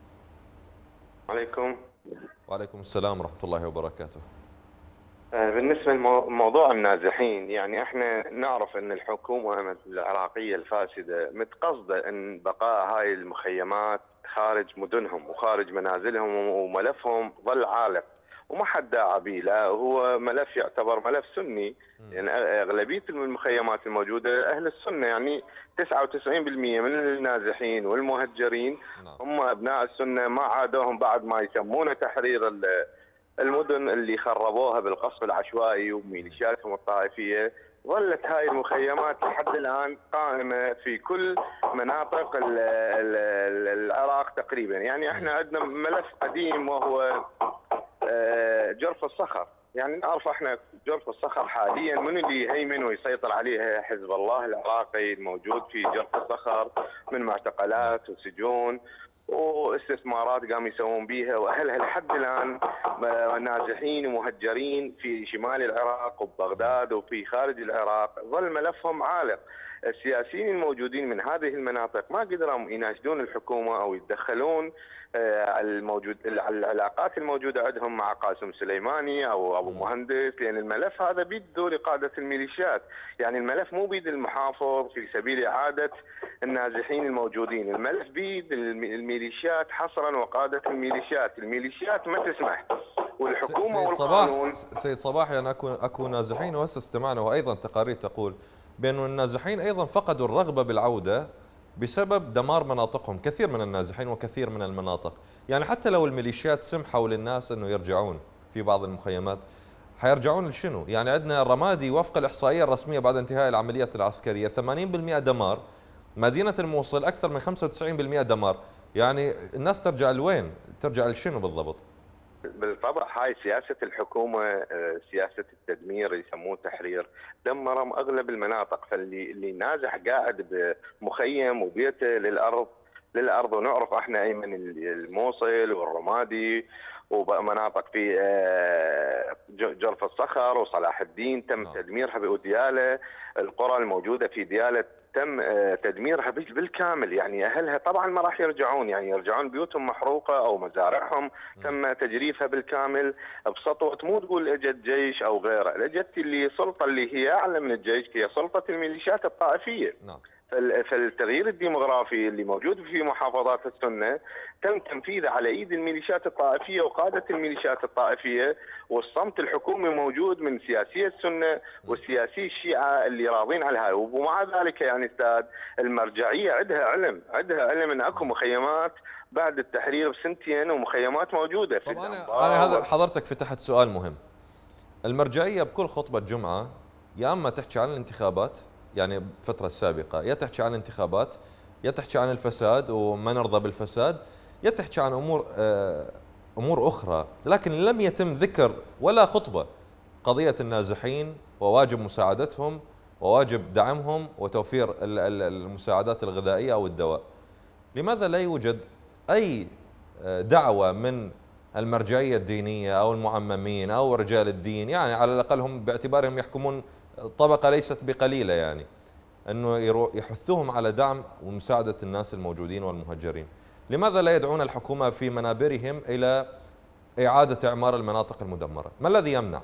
[SPEAKER 11] عليكم.
[SPEAKER 1] وعليكم السلام ورحمة الله وبركاته.
[SPEAKER 11] بالنسبة لموضوع النازحين، يعني احنا نعرف ان الحكومة العراقية الفاسدة متقصدة ان بقاء هاي المخيمات خارج مدنهم وخارج منازلهم، وملفهم ظل عالق وما حد داعى به، لا هو ملف يعتبر ملف سني. يعني اغلبية المخيمات الموجودة اهل السنة، يعني تسعة وتسعين بالمئة من النازحين والمهجرين هم ابناء السنة، ما عادوهم بعد ما يسمونه تحرير المدن اللي خربوها بالقصف العشوائي وميليشياتهم الطائفيه. ظلت هاي المخيمات لحد الان قائمه في كل مناطق ال ال العراق تقريبا. يعني احنا عندنا ملف قديم وهو جرف الصخر. يعني نعرف احنا جرف الصخر حاليا من اللي يهيمن ويسيطر عليها؟ حزب الله العراقي الموجود في جرف الصخر من معتقلات وسجون واستثمارات قاموا يسوون بيها، واهلها لحد الان نازحين ومهجرين في شمال العراق وبغداد وفي خارج العراق، ظل ملفهم عالق. السياسيين الموجودين من هذه المناطق ما قدروا يناشدون الحكومه او يتدخلون الموجود العلاقات الموجوده عندهم مع قاسم سليماني او ابو مهندس، لان الملف هذا بيد دور قاده الميليشيات. يعني الملف مو بيد المحافظ في سبيل اعاده النازحين الموجودين، الملف بيد الميليشيات حصرا وقاده الميليشيات. الميليشيات ما تسمح، والحكومه
[SPEAKER 1] سيد
[SPEAKER 11] والقانون.
[SPEAKER 1] صباح سيد صباح يعني اكو اكو نازحين، وهسه استمعنا وايضا تقارير تقول بأن النازحين ايضا فقدوا الرغبه بالعوده بسبب دمار مناطقهم، كثير من النازحين وكثير من المناطق. يعني حتى لو الميليشيات سمحوا للناس انه يرجعون في بعض المخيمات، حيرجعون لشنو؟ يعني عندنا الرمادي وفق الاحصائيه الرسميه بعد انتهاء العمليات العسكريه ثمانين بالمئة دمار، مدينه الموصل اكثر من خمسة وتسعين بالمئة دمار. يعني الناس ترجع لوين؟ ترجع لشنو بالضبط؟
[SPEAKER 11] بالطبع هاي سياسة الحكومة، سياسة التدمير يسموه تحرير، دمروا أغلب المناطق. فاللي اللي نازح قاعد بمخيم وبيته للأرض للأرض ونعرف احنا أيمن الموصل والرمادي ومناطق في جرف الصخر وصلاح الدين تم تدميرها بأوديالة، القرى الموجودة في ديالة تم تدميرها بالكامل. يعني أهلها طبعا ما راح يرجعون، يعني يرجعون بيوتهم محروقة أو مزارعهم تم تجريفها بالكامل بسطوة. مو تقول اجت جيش أو غيره، اجت اللي سلطة اللي هي أعلى من الجيش، هي سلطة الميليشيات الطائفية. نعم. فالتغيير الديمغرافي اللي موجود في محافظات السنة تم تنفيذه على ايد الميليشيات الطائفيه وقاده الميليشيات الطائفيه، والصمت الحكومي موجود من سياسي السنه وسياسي الشيعه اللي راضين على هاي. ومع ذلك يعني استاذ المرجعيه عندها علم، عندها علم ان اكو مخيمات بعد التحرير بسنتين ومخيمات موجوده في
[SPEAKER 1] طبعا. انا هذا حضرتك فتحت سؤال مهم. المرجعيه بكل خطبه جمعه يا اما تحكي عن الانتخابات، يعني الفتره السابقه، يا تحكي عن الانتخابات، يا تحكي عن الفساد وما نرضى بالفساد، يا تحكي عن امور امور اخرى، لكن لم يتم ذكر ولا خطبه قضيه النازحين وواجب مساعدتهم وواجب دعمهم وتوفير المساعدات الغذائيه او الدواء. لماذا لا يوجد اي دعوه من المرجعيه الدينيه او المعممين او رجال الدين، يعني على الاقل هم باعتبارهم يحكمون طبقه ليست بقليله، يعني انه يحثوهم على دعم ومساعده الناس الموجودين والمهجرين؟ لماذا لا يدعون الحكومه في منابرهم الى اعاده اعمار المناطق المدمره؟ ما الذي يمنع؟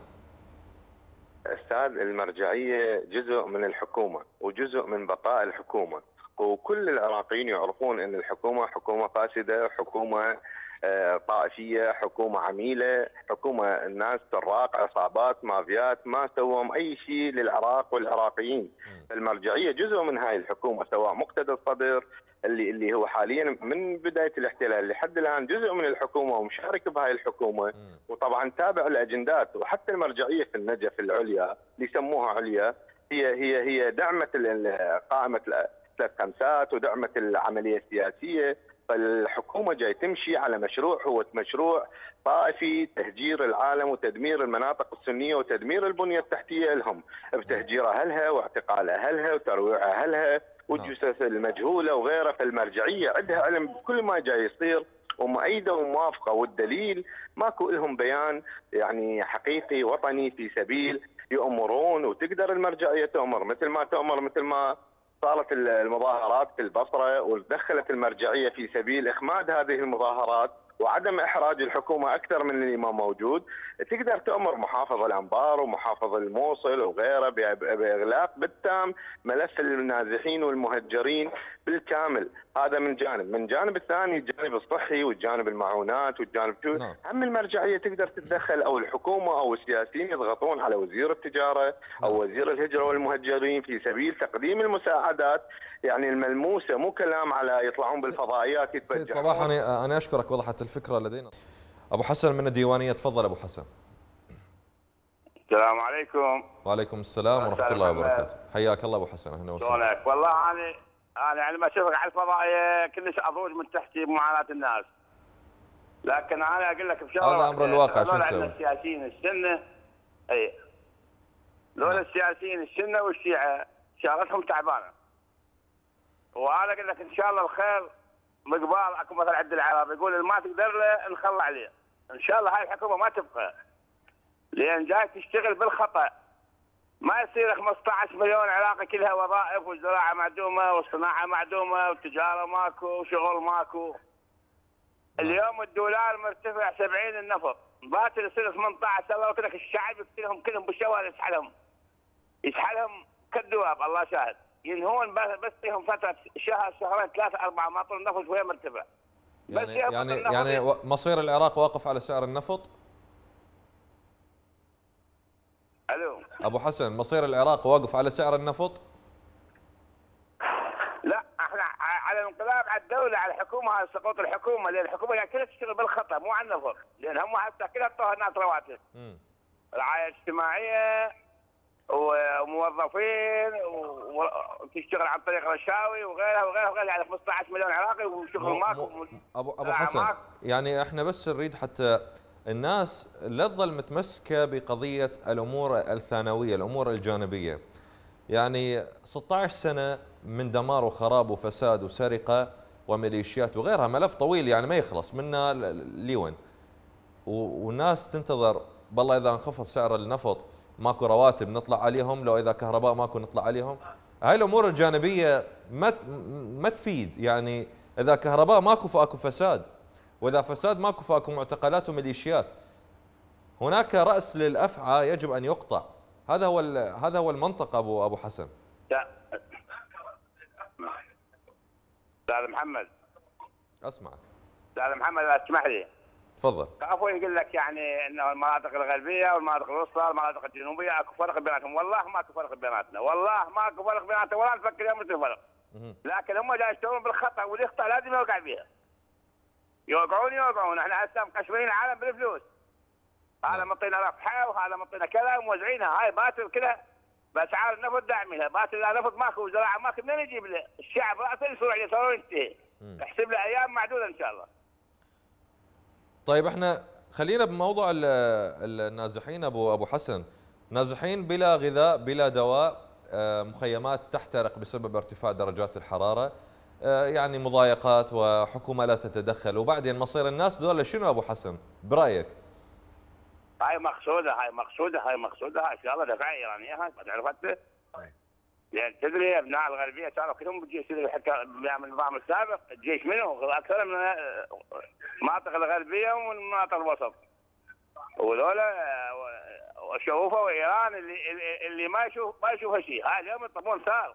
[SPEAKER 11] استاذ المرجعيه جزء من الحكومه وجزء من بقاء الحكومه، وكل العراقيين يعرفون ان الحكومه حكومه فاسده، حكومه طائفيه، حكومه عميله، حكومه الناس سراق، عصابات، مافيات، ما سووا اي شيء للعراق والعراقيين. المرجعيه جزء من هاي الحكومه، سواء مقتدى الصدر اللي اللي هو حاليا من بدايه الاحتلال لحد الان جزء من الحكومه ومشارك بهاي الحكومه، وطبعا تابع الاجندات. وحتى المرجعيه في النجف العليا اللي يسموها عليا هي هي هي دعمت قائمه ثلاث خمسات ودعمت العمليه السياسيه. فالحكومه جاي تمشي على مشروع هو مشروع طائفي، تهجير العالم وتدمير المناطق السنيه وتدمير البنيه التحتيه لهم بتهجير اهلها واعتقال اهلها وترويع اهلها والجثث المجهوله وغيرها. فالمرجعيه عندها علم بكل ما جاي يصير ومؤيده وموافقه، والدليل ماكو لهم بيان يعني حقيقي وطني في سبيل يؤمرون. وتقدر المرجعيه تؤمر مثل ما تؤمر، مثل ما صارت المظاهرات في البصره ودخلت المرجعيه في سبيل اخماد هذه المظاهرات وعدم احراج الحكومه اكثر من اللي ما موجود. تقدر تؤمر محافظ الانبار ومحافظ الموصل وغيره باغلاق بالتام ملف النازحين والمهجرين بالكامل. هذا من جانب، من جانب الثاني الجانب الصحي والجانب المعونات والجانب نعم. هم المرجعيه تقدر تتدخل او الحكومه او السياسيين يضغطون على وزير التجاره او وزير الهجره والمهجرين في سبيل تقديم المساعدات يعني الملموسه، مو كلام على يطلعون بالفضائيات يتبجحون.
[SPEAKER 1] سيد صباح انا انا اشكرك، وضحت الفكره لدينا. ابو حسن من الديوانيه، تفضل ابو حسن.
[SPEAKER 12] السلام عليكم.
[SPEAKER 1] وعليكم السلام ورحمه الله وبركاته. حياك الله ابو حسن، اهلا وسهلا.
[SPEAKER 12] شلونك؟ والله انا انا يعني ما اشوفك على الفضائيه كلش اضوج من تحت معاناه الناس. لكن انا اقول لك بشغله،
[SPEAKER 1] هذا امر الواقع، شو نسوي؟
[SPEAKER 12] السياسيين السنه اي لولا السياسيين السنه والشيعه شغلتهم تعبانه. وانا اقول لك ان شاء الله الخير مقبال. اكو مثل عند العرب يقول اللي ما تقدر له نخلى عليه. ان شاء الله هاي الحكومه ما تبقى، لان جاي تشتغل بالخطا. ما يصير خمسة عشر مليون عراقي كلها وظائف والزراعه معدومه والصناعه معدومه والتجاره ماكو وشغل ماكو. اليوم الدولار مرتفع سبعين النفط، باكر يصير ثمانية عشر. الله لك الشعب يقتلهم كلهم بالشوارع، يسحلهم يسحلهم كالدواب، الله شاهد. ينهون بس فيهم فتره شهر شهرين ثلاثه اربعه ما طول النفط وهي مرتفع.
[SPEAKER 1] يعني يعني يعني مصير العراق واقف على سعر النفط؟
[SPEAKER 12] الو
[SPEAKER 1] ابو حسن، مصير العراق واقف على سعر النفط؟
[SPEAKER 12] لا احنا على الانقلاب على الدوله على الحكومه، على سقوط الحكومه، لان الحكومه يعني كلها تشتغل بالخطا مو على النفط، لان هم هسه كلها اعطوها الناس رواتب. رعايه اجتماعيه وموظفين وتشتغل عن طريق رشاوي وغيرها وغيرها وغيرها، يعني خمسة عشر مليون عراقي وشغل ماكو.
[SPEAKER 1] ابو ابو حسن ماكو. يعني احنا بس نريد حتى الناس لا تظل متمسكه بقضيه الامور الثانويه، الامور الجانبيه. يعني ستة عشر سنه من دمار وخراب وفساد وسرقه وميليشيات وغيرها، ملف طويل يعني ما يخلص منا ليون. والناس تنتظر بالله اذا انخفض سعر النفط ماكو رواتب نطلع عليهم، لو اذا كهرباء ماكو نطلع عليهم. هاي الامور الجانبيه ما ما تفيد. يعني اذا كهرباء ماكو فاكو فساد، واذا فساد ماكو فاكو معتقلات وميليشيات. هناك راس للافعى يجب ان يقطع. هذا هو هذا هو المنطق ابو ابو حسن.
[SPEAKER 12] استاذ محمد
[SPEAKER 1] اسمعك.
[SPEAKER 12] استاذ محمد لا تسمح لي
[SPEAKER 1] تفضل.
[SPEAKER 12] عفوا يقول لك يعني انه المناطق الغربيه والمناطق الوسطى والمناطق الجنوبيه اكو فرق بيناتهم. والله ماكو فرق بيناتنا، والله ماكو فرق بيناتنا ولا نفكر يوم مثل فرق. لكن هم جاي يشتغلون بالخطا، واللي يخطا لازم يوقع بها. يوقعون يوقعون احنا هسه مقشرين العالم بالفلوس. هذا مطينا رفحه وهذا مطينا كذا وموزعينها. هاي باتر كذا باسعار النفط داعمينها. باتر اذا نفط ماكو وزراعه ماكو منين يجيب له؟ الشعب راسه يصير عليه صار ينتهي. احسب له ايام معدوده ان شاء الله.
[SPEAKER 1] طيب احنا خلينا بموضوع النازحين ابو ابو حسن. نازحين بلا غذاء بلا دواء، مخيمات تحترق بسبب ارتفاع درجات الحراره، يعني مضايقات وحكومه لا تتدخل، وبعدين مصير الناس دول شنو ابو حسن برايك؟
[SPEAKER 12] هاي مقصوده هاي مقصوده هاي مقصوده ان شاء الله دفع ايرانيه. هاي ما تعرفت؟ يعني تدري ابناء الغربيه كانوا كلهم بالجيش حتى من النظام السابق. الجيش منه اكثر من المناطق الغربيه والمناطق الوسط. وذولا شوفوا ايران اللي اللي ما يشوف ما يشوفها شيء. هاي اليوم يطلبون سار.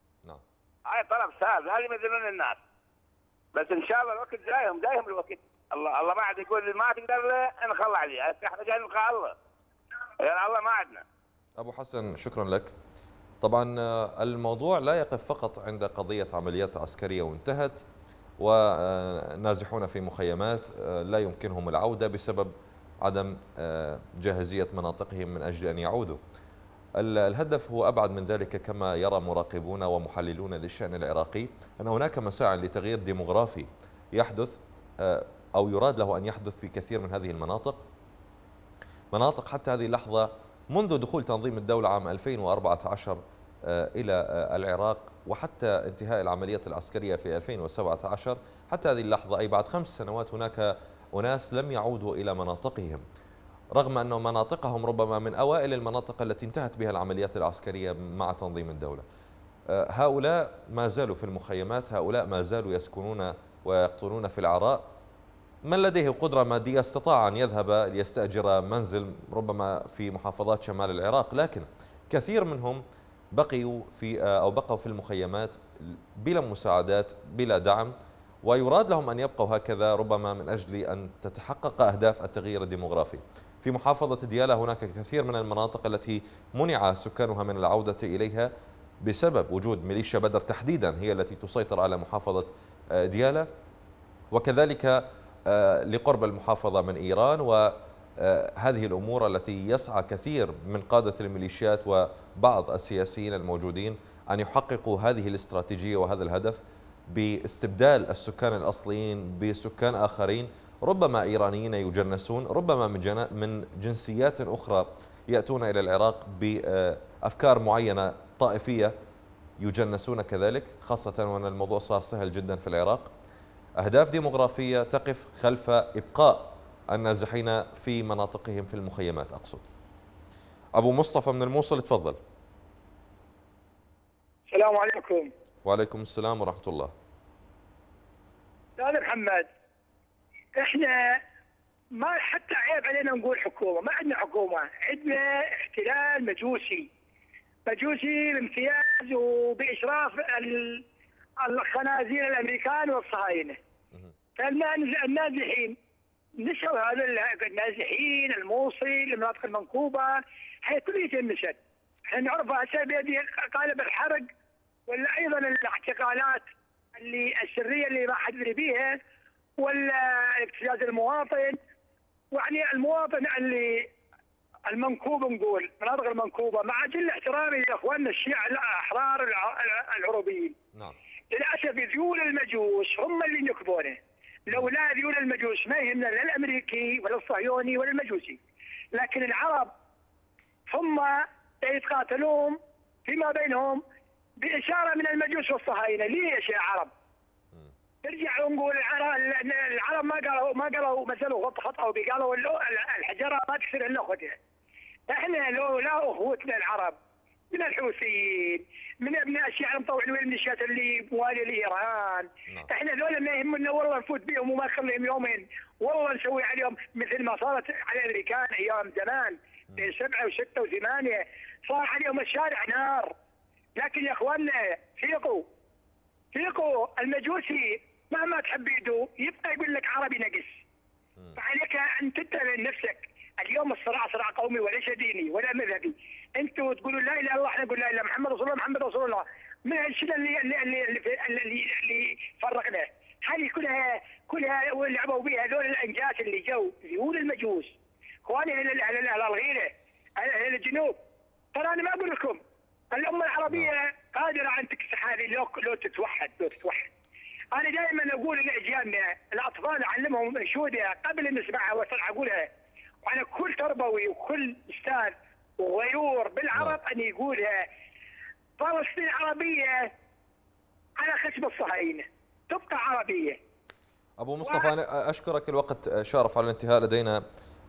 [SPEAKER 12] نعم. هاي طلب سار لازم يذلون الناس. بس ان شاء الله الوقت جايهم جايهم الوقت. الله الله ما عاد يقول ما تقدر نخلى عليه، احنا جاي نلقى الله. يعني الله ما عندنا.
[SPEAKER 1] أبو حسن شكرا لك. طبعا الموضوع لا يقف فقط عند قضية عمليات عسكرية وانتهت ونازحون في مخيمات لا يمكنهم العودة بسبب عدم جاهزية مناطقهم من أجل أن يعودوا. الهدف هو أبعد من ذلك، كما يرى مراقبون ومحللون للشأن العراقي أن هناك مساعٍ لتغيير ديموغرافي يحدث أو يراد له أن يحدث في كثير من هذه المناطق. مناطق حتى هذه اللحظة منذ دخول تنظيم الدولة عام ألفين وأربعة عشر إلى العراق وحتى انتهاء العمليات العسكرية في ألفين وسبعة عشر حتى هذه اللحظة، أي بعد خمس سنوات، هناك أناس لم يعودوا إلى مناطقهم، رغم أن مناطقهم ربما من أوائل المناطق التي انتهت بها العمليات العسكرية مع تنظيم الدولة. هؤلاء ما زالوا في المخيمات، هؤلاء ما زالوا يسكنون ويقطنون في العراء. من لديه قدرة مادية استطاع أن يذهب ليستأجر منزل ربما في محافظات شمال العراق، لكن كثير منهم بقيوا في أو بقوا في المخيمات بلا مساعدات بلا دعم، ويراد لهم أن يبقوا هكذا ربما من أجل أن تتحقق أهداف التغيير الديموغرافي. في محافظة ديالى هناك كثير من المناطق التي منع سكانها من العودة إليها بسبب وجود ميليشيا بدر تحديدا هي التي تسيطر على محافظة ديالى، وكذلك لقرب المحافظة من إيران، وهذه الأمور التي يسعى كثير من قادة الميليشيات وبعض السياسيين الموجودين أن يحققوا هذه الاستراتيجية وهذا الهدف باستبدال السكان الأصليين بسكان آخرين، ربما إيرانيين يجنسون، ربما من من جنسيات أخرى يأتون إلى العراق بأفكار معينة طائفية يجنسون كذلك، خاصة وأن الموضوع صار سهل جدا في العراق. أهداف ديموغرافية تقف خلف إبقاء النازحين في مناطقهم في المخيمات أقصد. أبو مصطفى من الموصل تفضل.
[SPEAKER 13] السلام عليكم.
[SPEAKER 1] وعليكم السلام ورحمة الله.
[SPEAKER 13] أستاذ محمد، احنا ما حتى عيب علينا نقول حكومة، ما عندنا حكومة، عندنا احتلال مجوسي مجوسي بامتياز وبإشراف الخنازير الأمريكان والصهاينة. فالنازحين نشوا هذا النازحين الموصل المناطق المنكوبة هي كلها تنشد. احنا نعرفها هسه بيدي قالب الحرق ولا ايضا الاعتقالات اللي السريه اللي ما حد يدري بيها ولا ابتزاز المواطن، يعني المواطن اللي المنكوب نقول المناطق المنكوبه مع جل احترامي لاخواننا الشيعة الاحرار العربيين.
[SPEAKER 1] نعم.
[SPEAKER 13] للاسف ذيول المجوس هم اللي ينكبونه. لولا ذيول المجوس ما يهمنا لا الامريكي ولا الصهيوني ولا المجوسي، لكن العرب هم يتقاتلون فيما بينهم بإشارة من المجوس والصهاينة. ليش يا عرب؟ نرجع ونقول العرب ما قالوا ما قالوا مثلا خط خطأوا بي، قالوا الحجرة ما تكسر إلا أخوتها. احنا لو لا أخوتنا العرب من الحوثيين من ابناء الشيعة المطوعين والميليشيات اللي موالية لإيران، احنا ذولا ما يهمنا والله نفوت بهم وما نخليهم يومين، والله نسوي عليهم مثل ما صارت على الأمريكان أيام زمان بين سبعة وستة وثمانية، صار عليهم الشارع نار. لكن يا اخواننا فيقوا فيقوا، المجوسي مهما تحب يدو يبقى يقول لك عربي نقص. فعليك ان تنتبه لنفسك. اليوم الصراع صراع قومي وليس ديني ولا مذهبي. انتم تقولوا لا اله الا الله، احنا نقول لا اله محمد رسول الله محمد رسول الله. من الشيء اللي اللي اللي اللي, اللي, اللي فرقنا هذه كلها كلها لعبوا بها هذول الانجاس اللي جو ذيول المجوس. اخواني اهل اهل الغيره اهل الجنوب، ترى انا ما اقول لكم الأمة العربية قادرة أن تكسح هذه لو لو تتوحد لو تتوحد. أنا دائما أقول لأجيالنا الأطفال أعلمهم أنشودة قبل أن نسمعها وأقولها، وأنا كل تربوي وكل أستاذ وغيور بالعرب أن يقولها: فلسطين عربية على خشب الصهاينة، تبقى عربية.
[SPEAKER 1] أبو مصطفى و... أنا أشكرك، الوقت شارف على الانتهاء، لدينا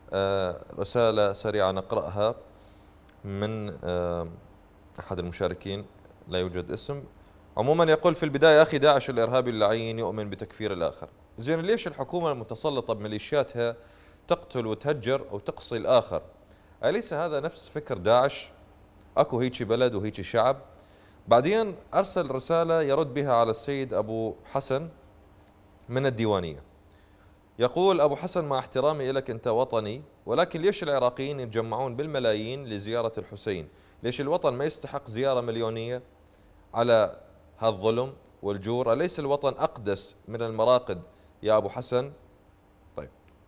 [SPEAKER 1] رسالة سريعة نقرأها من أحد المشاركين لا يوجد اسم. عموما يقول في البداية: أخي داعش الإرهابي اللعين يؤمن بتكفير الآخر. زين ليش الحكومة المتسلطة بميليشياتها تقتل وتهجر أو تقصي الآخر؟ أليس هذا نفس فكر داعش؟ أكو هيك بلد وهيك شعب. بعدين أرسل رسالة يرد بها على السيد أبو حسن من الديوانية، يقول أبو حسن: مع احترامي لك أنت وطني، ولكن ليش العراقيين يتجمعون بالملايين لزيارة الحسين؟ ليش الوطن ما يستحق زيارة مليونية على هالظلم والجور؟ أليس الوطن أقدس من المراقد يا أبو حسن؟ طيب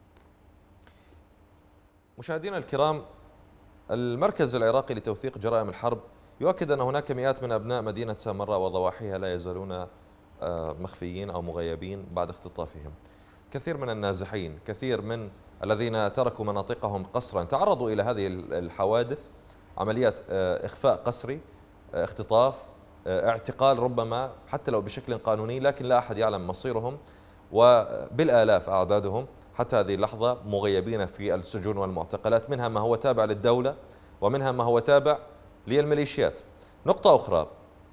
[SPEAKER 1] مشاهدينا الكرام، المركز العراقي لتوثيق جرائم الحرب يؤكد أن هناك مئات من أبناء مدينة سامراء وضواحيها لا يزالون مخفيين أو مغيبين بعد اختطافهم. كثير من النازحين، كثير من الذين تركوا مناطقهم قسرا تعرضوا إلى هذه الحوادث، عمليات إخفاء قسري، اختطاف، اعتقال ربما حتى لو بشكل قانوني، لكن لا أحد يعلم مصيرهم، وبالآلاف أعدادهم حتى هذه اللحظة مغيبين في السجون والمعتقلات، منها ما هو تابع للدولة ومنها ما هو تابع للميليشيات. نقطة أخرى،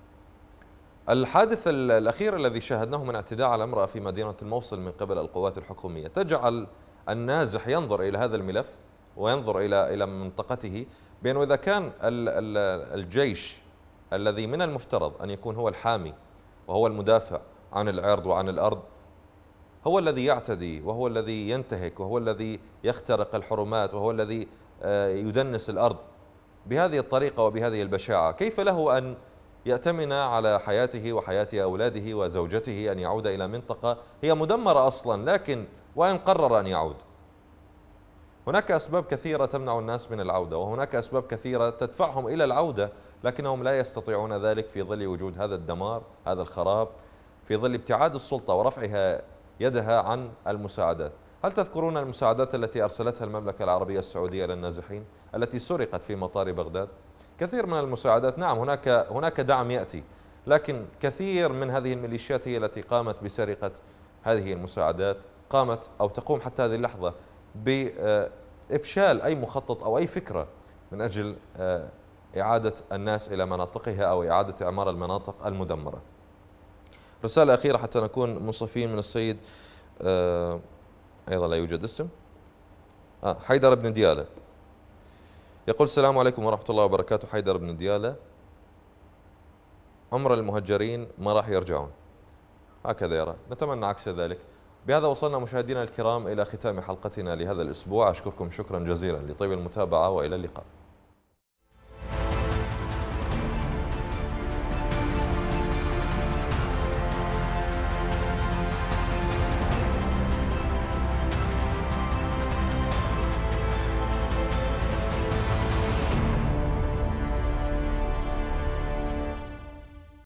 [SPEAKER 1] الحادث الأخير الذي شاهدناه من اعتداء على امرأة في مدينة الموصل من قبل القوات الحكومية تجعل النازح ينظر إلى هذا الملف وينظر إلى إلى منطقته، بأنه إذا كان الجيش الذي من المفترض أن يكون هو الحامي وهو المدافع عن العرض وعن الأرض هو الذي يعتدي وهو الذي ينتهك وهو الذي يخترق الحرمات وهو الذي يدنس الأرض بهذه الطريقة وبهذه البشاعة، كيف له أن يأتمن على حياته وحياة أولاده وزوجته أن يعود إلى منطقة هي مدمرة أصلا، لكن وإن قرر أن يعود؟ هناك أسباب كثيرة تمنع الناس من العودة، وهناك أسباب كثيرة تدفعهم إلى العودة، لكنهم لا يستطيعون ذلك في ظل وجود هذا الدمار، هذا الخراب، في ظل ابتعاد السلطة ورفعها يدها عن المساعدات. هل تذكرون المساعدات التي أرسلتها المملكة العربية السعودية للنازحين التي سرقت في مطار بغداد؟ كثير من المساعدات، نعم هناك هناك دعم يأتي، لكن كثير من هذه الميليشيات هي التي قامت بسرقة هذه المساعدات، قامت أو تقوم حتى هذه اللحظة بإفشال أي مخطط أو أي فكرة من أجل إعادة الناس إلى مناطقها أو إعادة إعمار المناطق المدمرة. رسالة أخيرة حتى نكون منصفين من السيد أيضا لا يوجد اسم آه حيدر بن ديالة، يقول: السلام عليكم ورحمة الله وبركاته. حيدر بن ديالة: عمر المهجرين ما راح يرجعون، هكذا يرى، نتمنى عكس ذلك. بهذا وصلنا مشاهدينا الكرام إلى ختام حلقتنا لهذا الأسبوع، أشكركم شكرا جزيلا لطيب المتابعة وإلى اللقاء.